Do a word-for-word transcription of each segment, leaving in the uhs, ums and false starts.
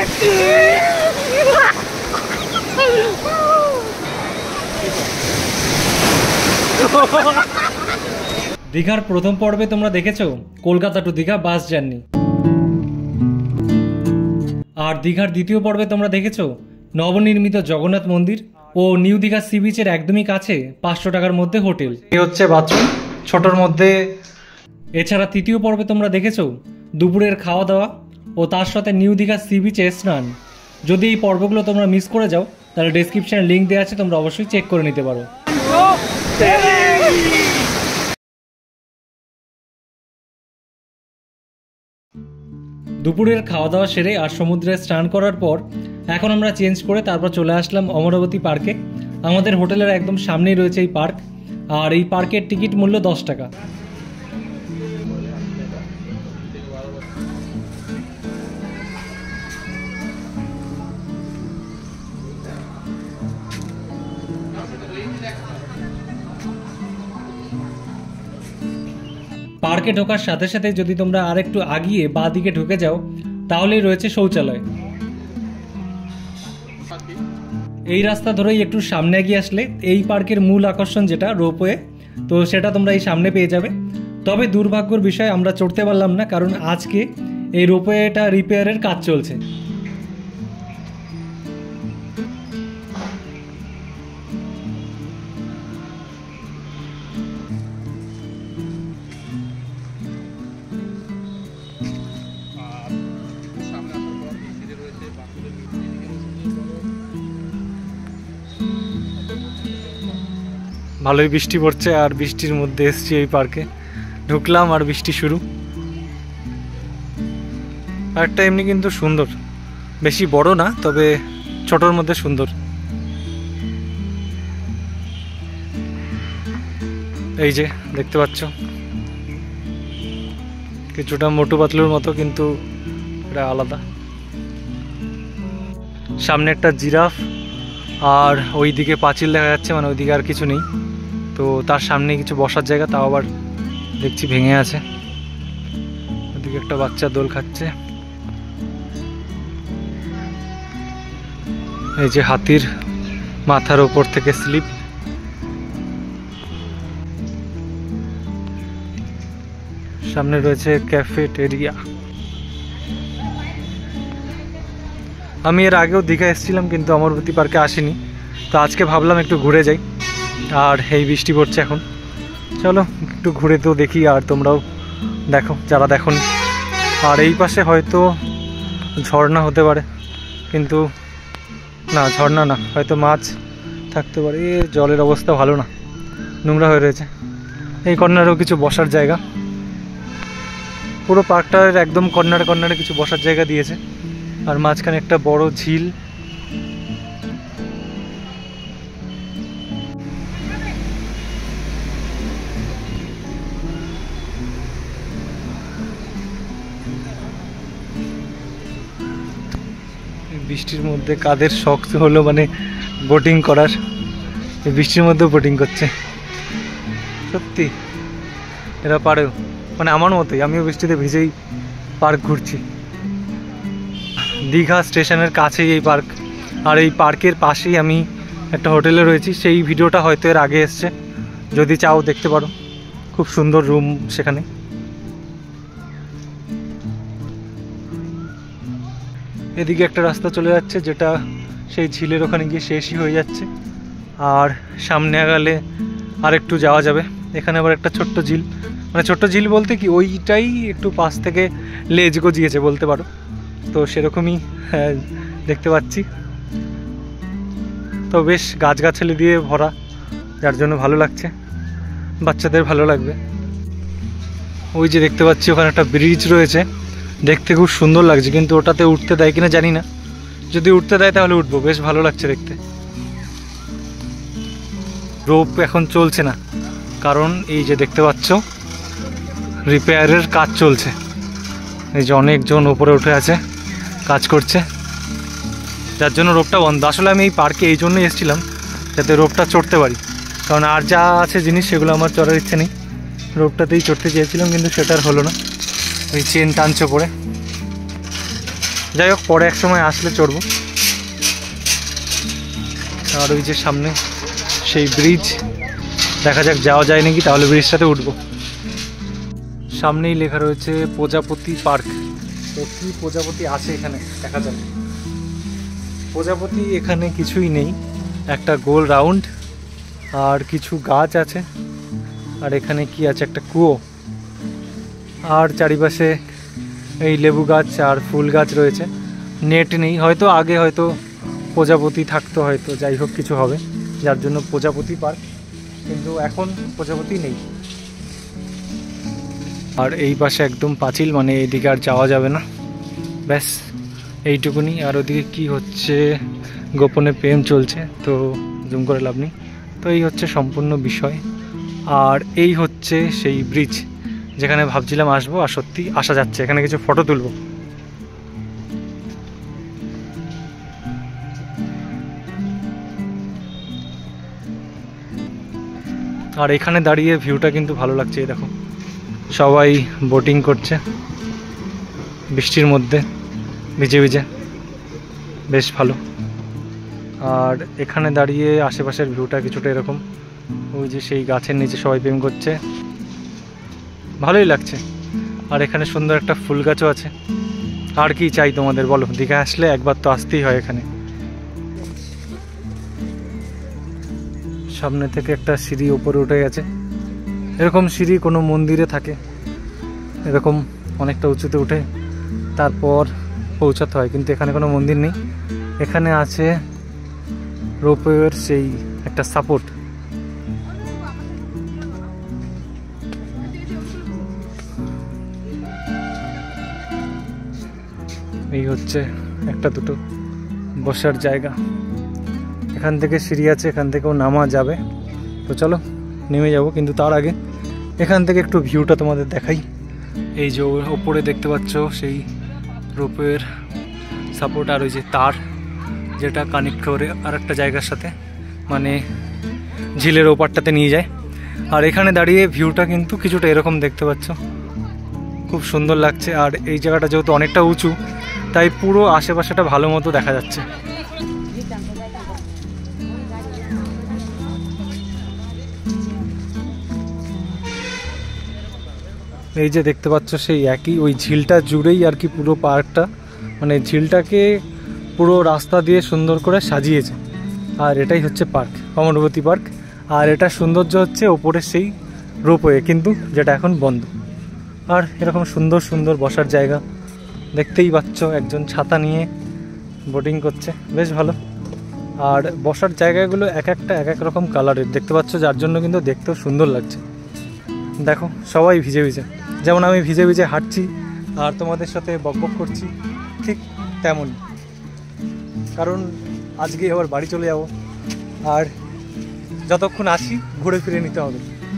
দীঘার প্রথম পর্বে তোমরা দেখেছো Kolkata to Digha bus journey, আর দীঘার দ্বিতীয় পর্বে তোমরা দেখেছো নবনির্মিত জগন্নাথ মন্দির ও নিউ দীঘা সি বিচের একদমই কাছে পাঁচশো টাকার মধ্যে হোটেল। এই হচ্ছে বাথরুম ছোটোর মধ্যে। এছাড়া তৃতীয় পর্বে তোমরা দেখেছো দুপুরের খাওয়া দাওয়া ও তার সাথে নিউ দীঘা সি বিচে স্নান। যদি এই পর্বগুলো তোমরা মিস করে যাও তাহলে ডেসক্রিপশনে লিঙ্ক দেওয়া আছে, তোমরা অবশ্যই চেক করে নিতে পারো। দুপুরের খাওয়া দাওয়া সেরে আর সমুদ্রে স্নান করার পর এখন আমরা চেঞ্জ করে তারপর চলে আসলাম অমরাবতী পার্কে। আমাদের হোটেলের একদম সামনেই রয়েছে এই পার্ক, আর এই পার্কের টিকিট মূল্য দশ টাকা। পার্কে ঢোকার সাথে সাথে যদি তোমরা আর একটু আগিয়ে বাঁ দিকে ঢুকে যাও তাহলেই রয়েছে শৌচালয়। এই রাস্তা ধরেই একটু সামনে এগিয়ে আসলে এই পার্কের মূল আকর্ষণ যেটা রোপওয়ে, তো সেটা তোমরা এই সামনে পেয়ে যাবে। তবে দুর্ভাগ্যের বিষয় আমরা চড়তে পারলাম না, কারণ আজকে এই রোপওয়েটা রিপেয়ারের কাজ চলছে। ভালোই বৃষ্টি পড়ছে, আর বৃষ্টির মধ্যে এসছি এই পার্কে, ঢুকলাম আর বৃষ্টি শুরু। পার্কটা এমনি কিন্তু সুন্দর, বেশি বড় না, তবে ছোটোর মধ্যে সুন্দর। এই যে দেখতে পাচ্ছ কিছুটা মোটু পাতলুর মতো, কিন্তু এটা আলাদা। সামনে একটা জিরাফ, আর ওইদিকে পাঁচিল দেখা যাচ্ছে, মানে ওইদিকে আর কিছু নেই। তো তার সামনে কিছু বসার জায়গা, তাও আবার দেখছি ভেঙে আছে। ওইদিকে একটা বাচ্চা দোল খাচ্ছে। এই যে হাতির মাথার ওপর থেকে স্লিপ। সামনে রয়েছে ক্যাফেটেরিয়া। আমি এর আগেও দীঘা এসেছিলাম, কিন্তু অমরাবতী পার্কে আসিনি, তো আজকে ভাবলাম একটু ঘুরে যাই। আর এই বৃষ্টি পড়ছে এখন, চলো একটু ঘুরে তো দেখি, আর তোমরাও দেখো যারা দেখোনি। আর এই পাশে হয়তো ঝর্ণা হতে পারে, কিন্তু না, ঝর্ণা না, হয়তো মাছ থাকতে পারে। এ জলের অবস্থা ভালো না, নোংরা হয়ে রয়েছে। এই কর্নারেও কিছু বসার জায়গা, পুরো পার্কটার একদম কর্নারে কর্নারে কিছু বসার জায়গা দিয়েছে, আর মাঝখানে একটা বড় ঝিল। বৃষ্টির মধ্যে কাদের শখ হলো মানে বোটিং করার, এই বৃষ্টির মধ্যেও বোটিং করছে। সত্যি এরা পারেও, মানে আমার মতোই, আমিও বৃষ্টিতে ভিজেই পার্ক ঘুরছি। দীঘা স্টেশনের কাছেই এই পার্ক, আর এই পার্কের পাশেই আমি একটা হোটেলে রয়েছি। সেই ভিডিওটা হয়তো এর আগে এসছে, যদি চাও দেখতে পারো। খুব সুন্দর রুম সেখানে। এদিকে একটা রাস্তা চলে যাচ্ছে, যেটা সেই ঝিলের ওখানে গিয়ে শেষই হয়ে যাচ্ছে। আর সামনে গেলে আর একটু যাওয়া যাবে। এখানে আবার একটা ছোট্ট ঝিল, মানে ছোট্ট ঝিল বলতে কি, ওইটাই একটু পাশ থেকে লেজ গজিয়েছে বলতে পারো, তো সেরকমই দেখতে পাচ্ছি। তো বেশ গাছগাছালি দিয়ে ভরা, যার জন্য ভালো লাগছে, বাচ্চাদের ভালো লাগবে। ওই যে দেখতে পাচ্ছি ওখানে একটা ব্রিজ রয়েছে, দেখতে খুব সুন্দর লাগছে, কিন্তু ওটাতে উঠতে দেয় কিনা জানি না। যদি উঠতে দেয় তাহলে উঠবো, বেশ ভালো লাগছে দেখতে। রোপ এখন চলছে না, কারণ এই যে দেখতে পাচ্ছ রিপেয়ারের কাজ চলছে। এই যে অনেকজন উপরে উঠে আছে, কাজ করছে, যার জন্য রোপটা বন্ধ। আসলে আমি এই পার্কে এই জন্যই এসেছিলাম, যাতে রোপটা চড়তে পারি, কারণ আর যা আছে জিনিস সেগুলো আমার চড়ার ইচ্ছে নেই। রোপটাতেই চড়তে চেয়েছিলাম, কিন্তু সেটার হলো না। ওই চেন টানছে পড়ে। যাই হোক, পরে এক সময় আসলে চড়বো। আর ওই যে সামনে সেই ব্রিজ, দেখা যাক যাওয়া যায় নাকি, তাহলে ব্রিজটাতে উঠবো। সামনেই লেখা রয়েছে প্রজাপতি পার্ক। তো কি প্রজাপতি আছে এখানে দেখা যাবে। প্রজাপতি এখানে কিছুই নেই, একটা গোল রাউন্ড আর কিছু গাছ আছে। আর এখানে কি আছে, একটা কুয়ো, আর চারিপাশে এই লেবু গাছ আর ফুল গাছ রয়েছে। নেট নেই, হয়তো আগে হয়তো প্রজাপতি থাকতো, হয়তো যাই হোক কিছু হবে, যার জন্য প্রজাপতি পার্ক, কিন্তু এখন প্রজাপতি নেই। আর এই পাশে একদম পাঁচিল, মানে এইদিকে আর যাওয়া যাবে না, ব্যাস এইটুকুনি। আর ওদিকে কি হচ্ছে, গোপনে প্রেম চলছে, তো জুম করে লাভ নেই। তো এই হচ্ছে সম্পূর্ণ বিষয়। আর এই হচ্ছে সেই ব্রিজ যেখানে ভাবছিলাম আসবো, আর সত্যি আসা যাচ্ছে। এখানে কিছু ফটো তুলবো। আর এখানে দাঁড়িয়ে ভিউটা কিন্তু ভালো লাগছে। এই দেখো, সবাই বোটিং করছে বৃষ্টির মধ্যে, ভিজে ভিজে, বেশ ভালো। আর এখানে দাঁড়িয়ে আশেপাশের ভিউটা কিছুটা এরকম, ওই যে সেই গাছের নিচে সবাই প্রেম করছে, ভালোই লাগছে। আর এখানে সুন্দর একটা ফুল গাছও আছে। আর কি চাই তোমাদের বলো, দীঘা আসলে একবার তো আসতেই হয় এখানে। সামনে থেকে একটা সিঁড়ি উপরে উঠে গেছে, এরকম সিঁড়ি কোনো মন্দিরে থাকে, এরকম অনেকটা উঁচুতে উঠে তারপর পৌঁছাতে হয়, কিন্তু এখানে কোনো মন্দির নেই। এখানে আছে রোপওয়ের সেই একটা সাপোর্ট। এই হচ্ছে একটা দুটো বসার জায়গা। এখান থেকে সিঁড়ি আছে, এখান থেকেও নামা যাবে। তো চলো নেমে যাব, কিন্তু তার আগে এখান থেকে একটু ভিউটা তোমাদের দেখাই। এই যে ওপরে দেখতে পাচ্ছ সেই রোপওয়ের সাপোর্ট, আর ওই যে তার যেটা কানেক্ট করে আর একটা জায়গার সাথে, মানে ঝিলের ওপারটাতে নিয়ে যায়। আর এখানে দাঁড়িয়ে ভিউটা কিন্তু কিছুটা এরকম দেখতে পাচ্ছ, খুব সুন্দর লাগছে। আর এই জায়গাটা যেহেতু অনেকটা উঁচু, তাই পুরো আশেপাশেটা ভালো মতো দেখা যাচ্ছে। এই যে দেখতে পাচ্ছ সেই একই ওই ঝিলটা জুড়েই আর কি পুরো পার্কটা, মানে ঝিলটাকে পুরো রাস্তা দিয়ে সুন্দর করে সাজিয়েছে। আর এটাই হচ্ছে পার্ক, অমরাবতী পার্ক। আর এটা সৌন্দর্য হচ্ছে ওপরে সেই রোপওয়ে, কিন্তু যেটা এখন বন্ধ। আর এরকম সুন্দর সুন্দর বসার জায়গা দেখতেই পাচ্ছ, একজন ছাতা নিয়ে বোটিং করছে, বেশ ভালো। আর বসার জায়গাগুলো এক একটা এক এক রকম কালারের দেখতে পাচ্ছ, যার জন্য কিন্তু দেখতেও সুন্দর লাগছে। দেখো সবাই ভিজে ভিজে, যেমন আমি ভিজে ভিজে হাঁটছি আর তোমাদের সাথে বকবক করছি, ঠিক তেমনই। কারণ আজকে আবার বাড়ি চলে যাব, আর যতক্ষণ আসি ঘুরে ফিরে নিতে হবে।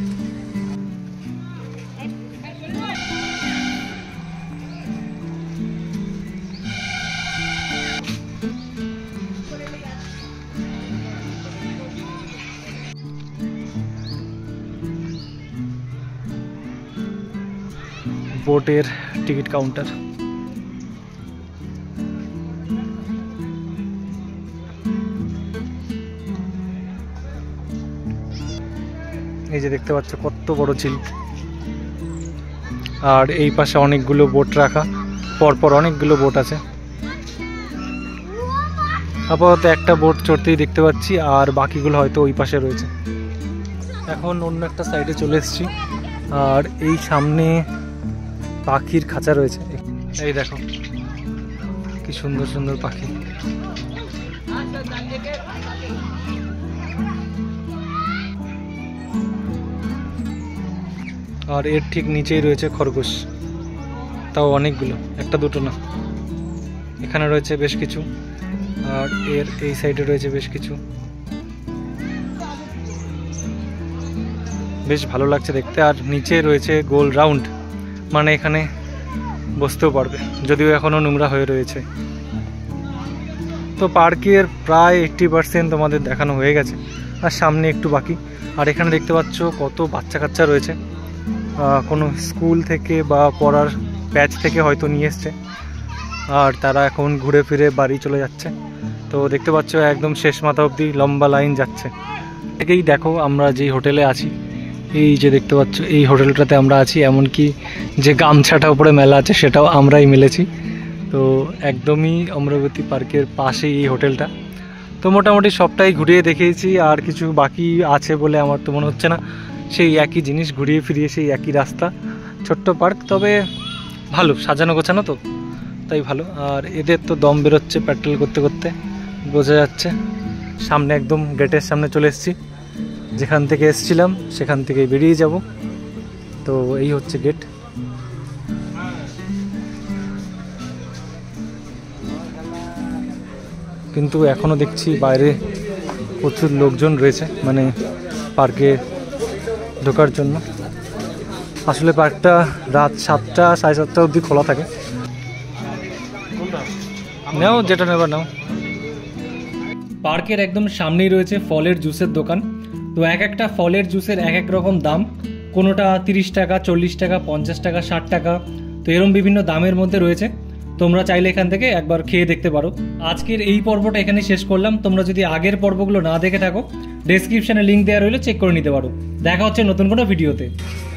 বোটের টিকিট কাউন্টার। এই যে দেখতে পাচ্ছ কত বড় ঝিল। আর এই পাশে অনেকগুলো বোট রাখা, পরপর অনেকগুলো বোট আছে। আপাতত একটা বোট চড়তেই দেখতে পাচ্ছি, আর বাকিগুলো হয়তো ওই পাশে রয়েছে। এখন অন্য একটা সাইডে চলে এসেছি, আর এই সামনে পাখির খাঁচা রয়েছে। এই দেখো কি সুন্দর সুন্দর পাখি। আর এর ঠিক নিচেই রয়েছে খরগোশ, তাও অনেকগুলো, একটা দুটো না। এখানে রয়েছে বেশ কিছু, আর এর এই সাইডে রয়েছে বেশ কিছু। বেশ ভালো লাগছে দেখতে। আর নিচে রয়েছে গোল রাউন্ড, মানে এখানে বসতেও পারবে, যদিও এখনও নোংরা হয়ে রয়েছে। তো পার্কের প্রায় এইট্টি পার্সেন্ট তোমাদের দেখানো হয়ে গেছে, আর সামনে একটু বাকি। আর এখানে দেখতে পাচ্ছ কত বাচ্চা কাচ্চা রয়েছে, কোনো স্কুল থেকে বা পড়ার ব্যাচ থেকে হয়তো নিয়ে এসছে। আর তারা এখন ঘুরে ফিরে বাড়ি চলে যাচ্ছে। তো দেখতে পাচ্ছ একদম শেষ মাথা অবধি লম্বা লাইন যাচ্ছে। থেকেই দেখো আমরা যেই হোটেলে আছি, এই যে দেখতে পাচ্ছ এই হোটেলটাতে আমরা আছি, এমনকি যে গামছাটা উপরে মেলা আছে সেটাও আমরাই মেলেছি। তো একদমই অমরাবতী পার্কের পাশেই এই হোটেলটা। তো মোটামুটি সবটাই ঘুরিয়ে দেখিয়েছি, আর কিছু বাকি আছে বলে আমার তো মনে হচ্ছে না। সেই একই জিনিস ঘুরিয়ে ফিরিয়ে সেই একই রাস্তা, ছোট্ট পার্ক, তবে ভালো সাজানো গোছানো, তো তাই ভালো। আর এদের তো দম বেরোচ্ছে পেট্রোল করতে করতে, বোঝা যাচ্ছে। সামনে একদম গেটের সামনে চলে এসেছি, যেখান থেকে এসেছিলাম সেখান থেকে বেরিয়ে যাব। তো এই হচ্ছে গেট। কিন্তু এখনও দেখছি বাইরে প্রচুর লোকজন রয়েছে, মানে পার্কে ঢোকার জন্য। আসলে পার্কটা রাত সাতটা সাড়ে সাতটা অবধি খোলা থাকে। নাও যেটা নেবার নাও। পার্কের একদম সামনেই রয়েছে ফলের জুসের দোকান। তো এক একটা ফলের জুসের এক এক রকম দাম, কোনোটা তিরিশ টাকা, চল্লিশ টাকা, পঞ্চাশ টাকা, ষাট টাকা, তো এরকম বিভিন্ন দামের মধ্যে রয়েছে। তোমরা চাইলে এখান থেকে একবার খেয়ে দেখতে পারো। আজকের এই পর্বটা এখানে শেষ করলাম। তোমরা যদি আগের পর্বগুলো না দেখে থাকো, ডেসক্রিপশনে লিঙ্ক দেওয়া রইলে চেক করে নিতে পারো। দেখা হচ্ছে নতুন কোনো ভিডিওতে।